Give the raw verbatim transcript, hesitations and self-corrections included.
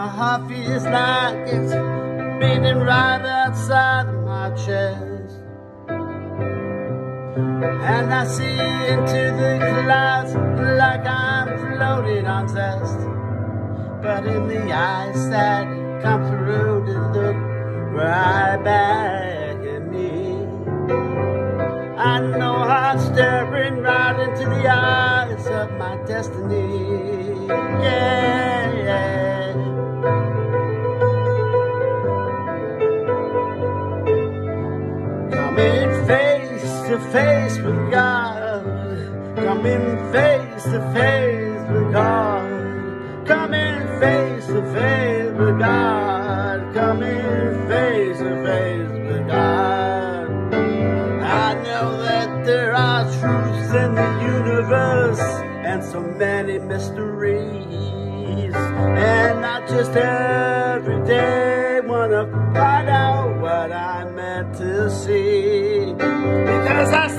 My heart feels like it's beating right outside of my chest, and I see into the clouds like I'm floating on zest. But in the eyes that come through to look right back at me, I know I'm staring right into the eyes of my destiny. Yeah, yeah. Coming face to face with God, coming face to face with God, coming face to face with God, coming face to face with God. I know that there are truths in the universe and so many mysteries, and I just every day wanna find out what I meant to see, because I